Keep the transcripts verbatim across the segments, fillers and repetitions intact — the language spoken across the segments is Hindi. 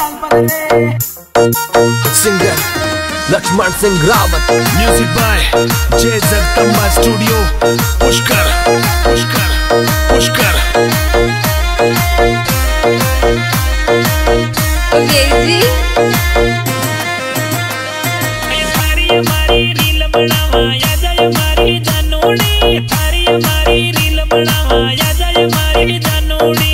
Singer Laxman Singh Rawat. Music by Jay Jagdamba studio Pushkar Pushkar Pushkar. Okay जी थारी हमारी रील बनावा या जाए हमारी जानोड़ी। थारी हमारी रील बनावा या जाए हमारी जानोड़ी।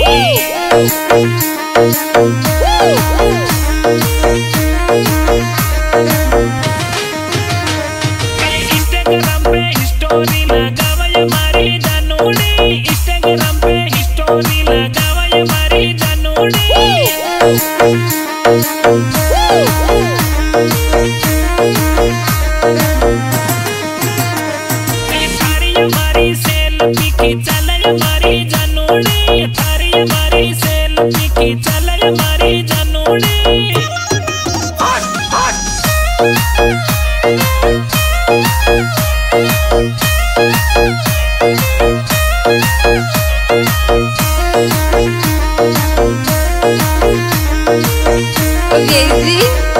इंस्टाग्राम पे स्टोरी लगावा हमारी जानोड़ी। इंस्टाग्राम पे स्टोरी लगावा हमारी जानोड़ी। थारी हमारी सेल्फी की चले हमारी जानोड़ी। थारी हमारी सेल्फी की चले हमारी जानोड़ी। ओके जी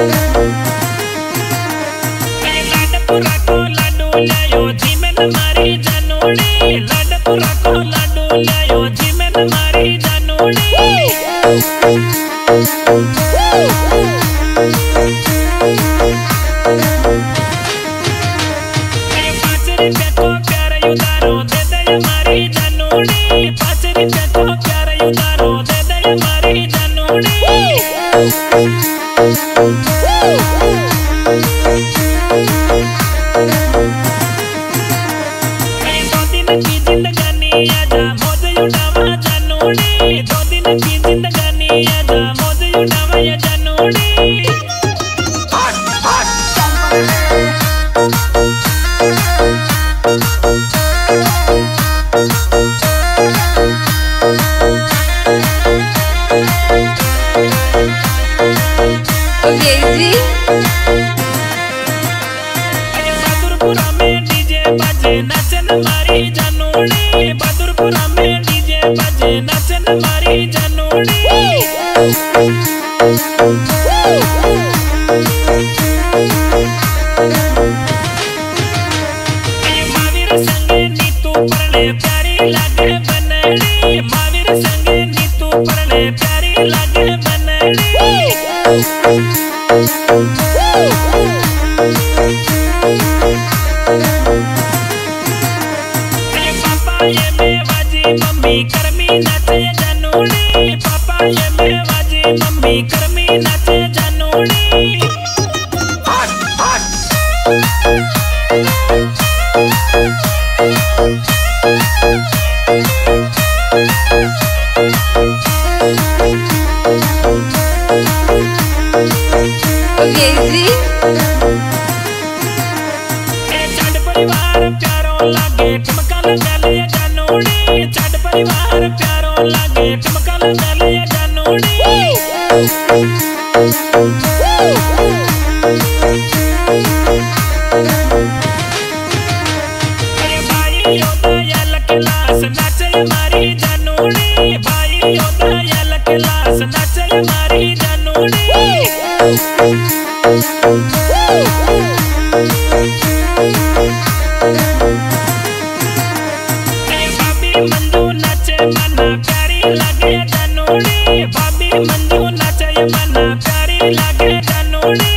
लाडपुरा को लाडू लायो जी में हमारी जानोड़ी। लाडपुरा को लाडू लायो जी में हमारी जानोड़ी। पाँच रुपया को प्यार उतारो दे दे हमारी जानोड़ी। पाँच रुपया को प्यार उतारो दे दे हमारी जानोड़ी। दो दिन की जिंदगानी आजा मौज उठावा जानोड़ी। दो दिन की जिंदगानी आजा मौज उठावा या जानोड़ी। ओके जी बहादुरपुरा में डीजे बजे नाचन मारी जानोड़ी। बहादुरपुरा में डीजे बजे नाचन मारी जानोड़ी। महावीर संगे नीतू परले प्यारी लागे बनड़ी। महावीर संगे नीतू परले प्यारी लागे बनड़ी। पापा ये मेवाजी मम्मी करमी नाचे जानोड़ी। पापा ये मेवाजी मम्मी करमी नाचे जानोड़ी। ओके जी चढ़ परिवार प्यारो लागे ठुमका लगा ले जानोड़ी। चढ़ परिवार प्यारो लागे ठुमका लगा ले जानोड़ी। भाई योदया लकलास नाचे हमारी जानोड़ी। भाई योदया लकलास नाचे हमारी जानोड़ी। भाभी मंजू नाचे मना प्यारी लागे जानोड़ी। भाभी मंजू नाचे मना प्यारी लागे जानोड़ी।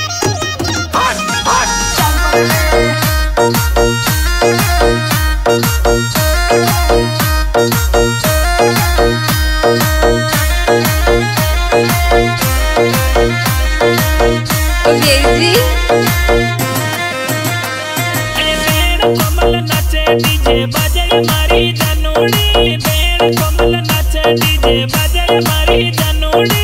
ओके जी बेण कमल नाचे डीजे बाजे हमारी जानोड़ी। बेण कमल नाचे डीजे बाजे हमारी जानोड़ी।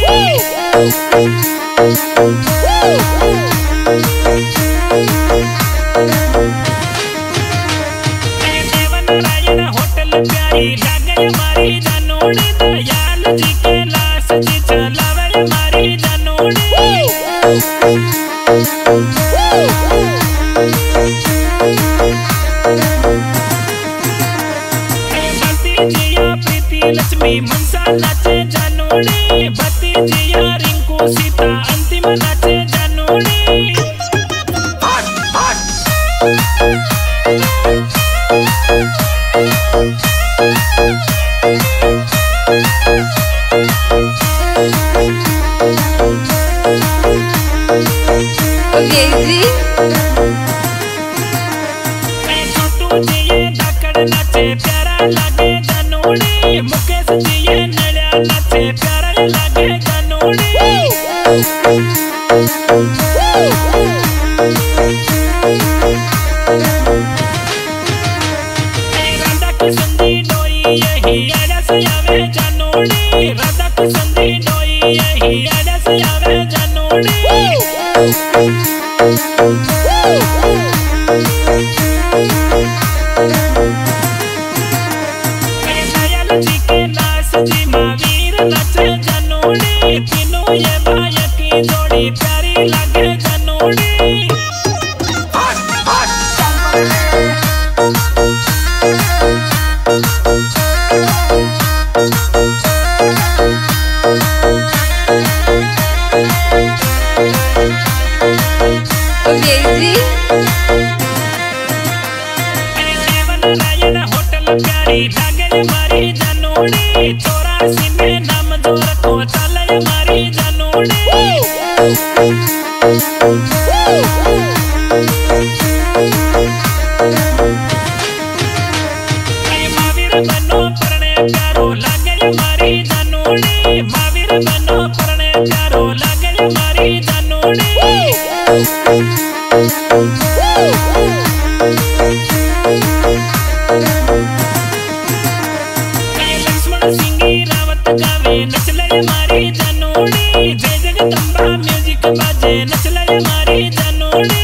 देवनारायण होटल प्यारी लागे हमारी जानोड़ी। दयाल जी के लाश जी चलावे हमारी जानोड़ी। भतीजिया प्रीति लक्ष्मी मनसा नाचे जानोड़ी। भतीजिया रिंकू लागे जानूड़ी राधा कृष्ण दी डोई यही आजा से आवे जानूड़ी राधा कृष्ण दी डोई यही आजा से आवे जानूड़ी दयाल जी के दास जी महावीर नाचे जानूड़ी तीनों ये भाई की जोड़ी प्यारी लगे जानूड़ी केजी देवनारायण होटल प्यारी लागे हमारी जानूड़ी चौरासी में नाम जो रखो चले हमारी जानूड़ी महावीर बनो परणे प्यारो लागे हमारी जानूड़ी महावीर बनो परणे प्यारो लागे हमारी जानूड़ी लक्ष्मण सिंह रावत गावे नचले हमारी जानूड़ी जय जगदम्बा म्यूजिक बाजे नचले हमारी जानूड़ी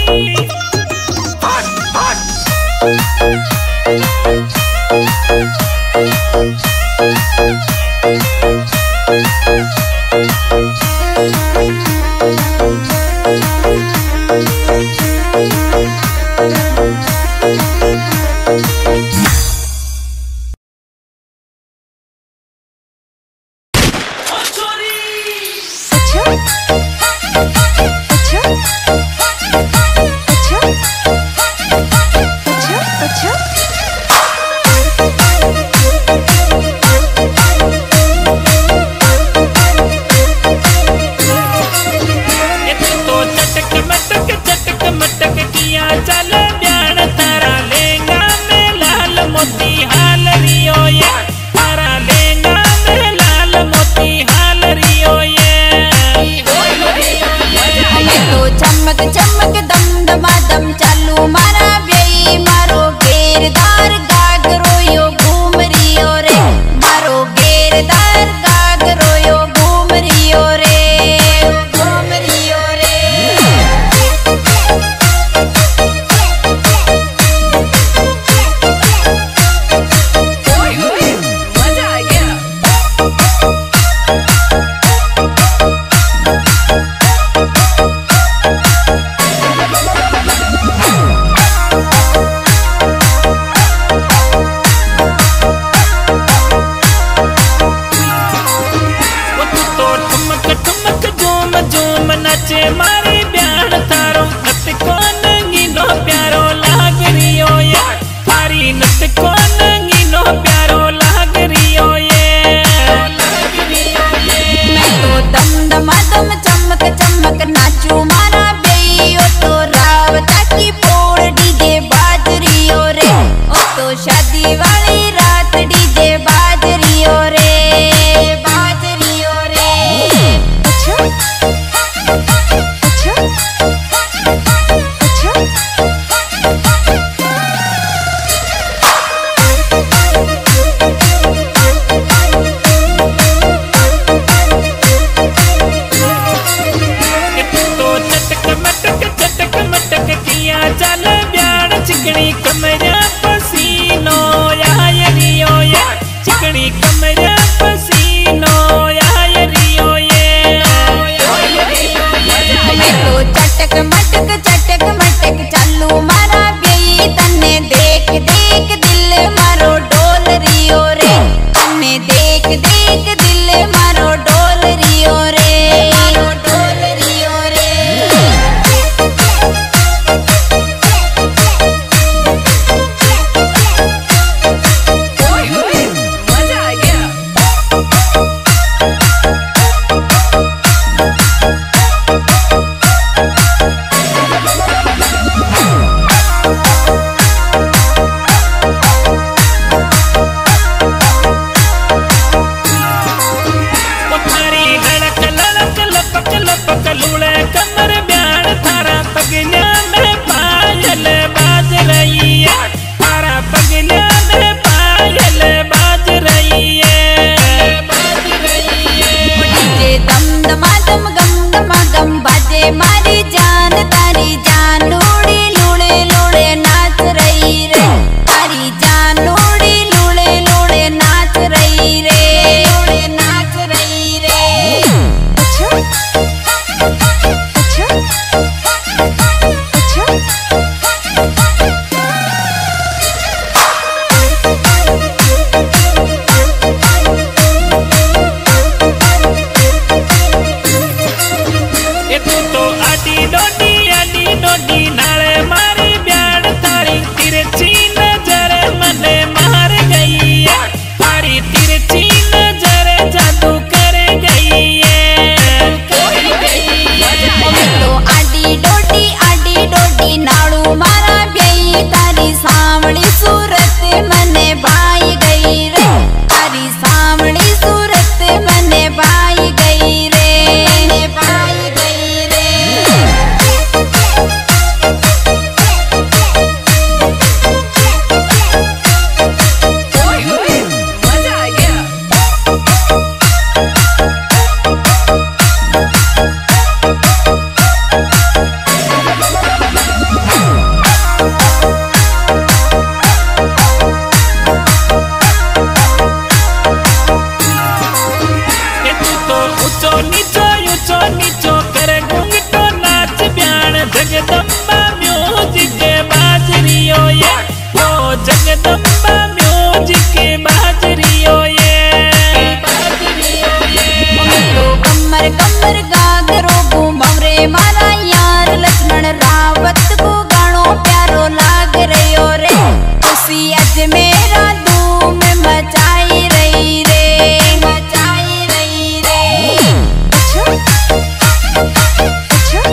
ऊंचो नीचो ऊंचो नीचो करे घूंघटो नाच ब्याण जगदम्बा म्यूजिक बाजरियो ये ओ जगदम्बा म्यूजिक बाजरियो ये बाजरियो ये तो कमर कमर गागरो घूमव रे मारा यार लक्ष्मण रावत को गानो प्यारो लाग रयो रे खुशी अज मेरा धूम मचाई रही रे मचाई रही रे अच्छा अच्छा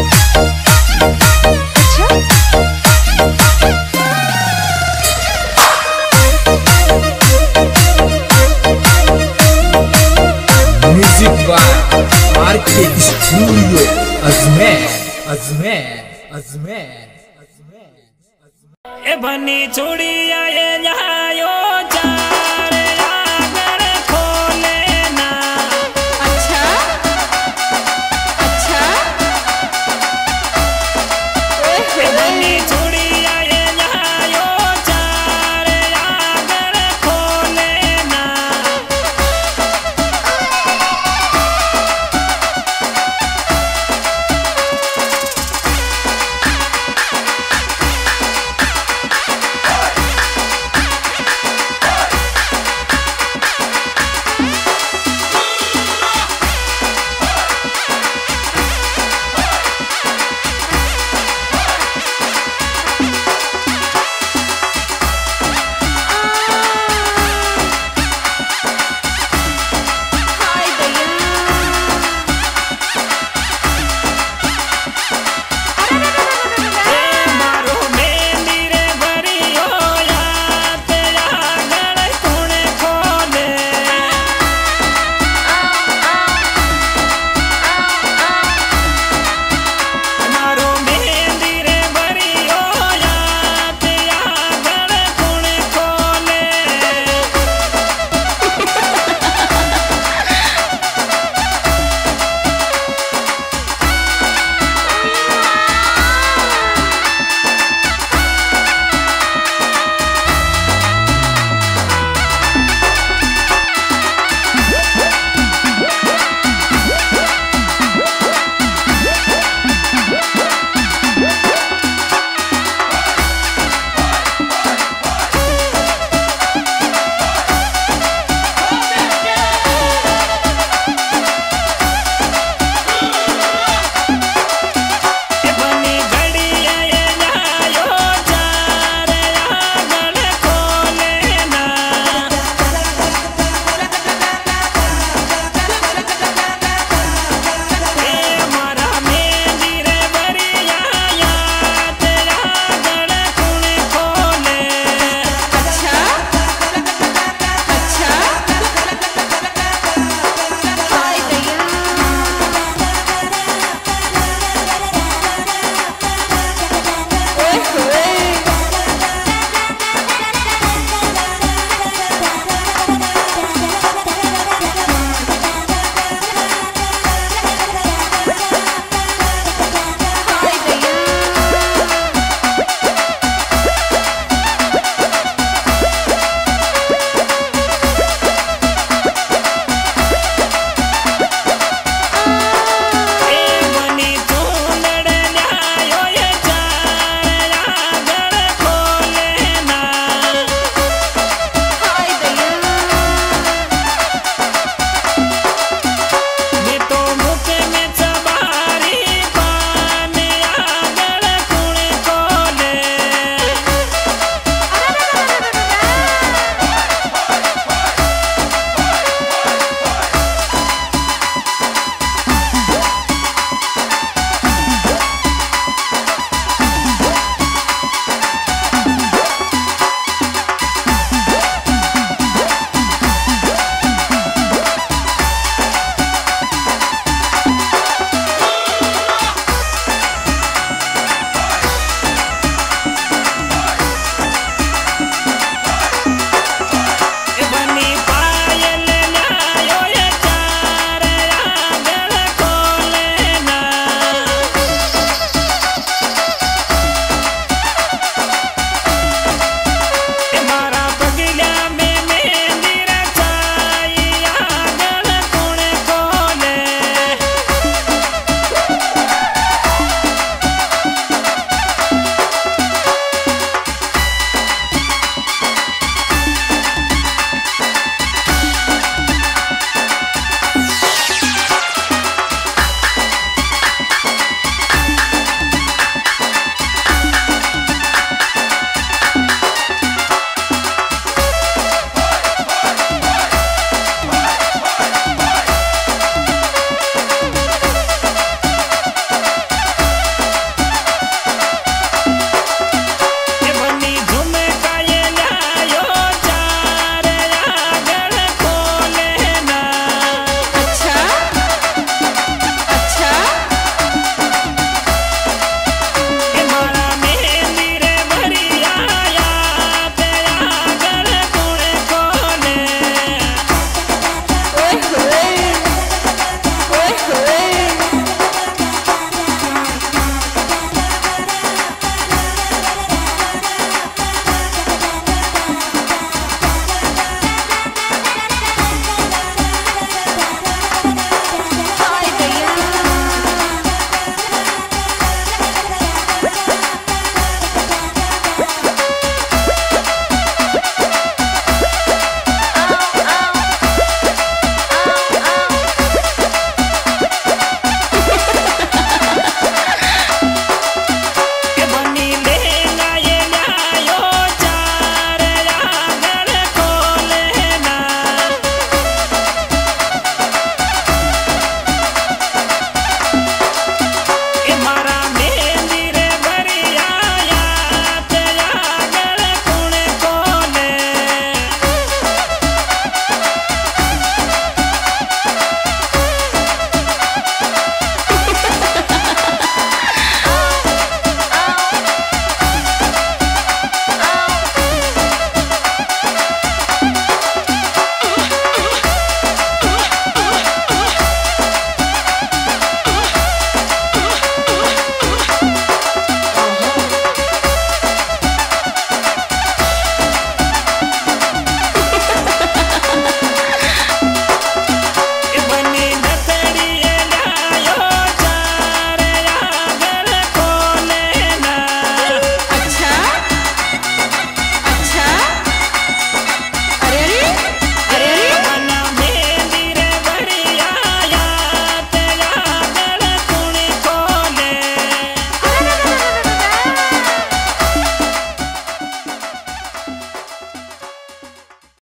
अच्छा music by R K studio Ajmer Ajmer Ajmer ए बनी छोड़ी आए यहाँ यो जा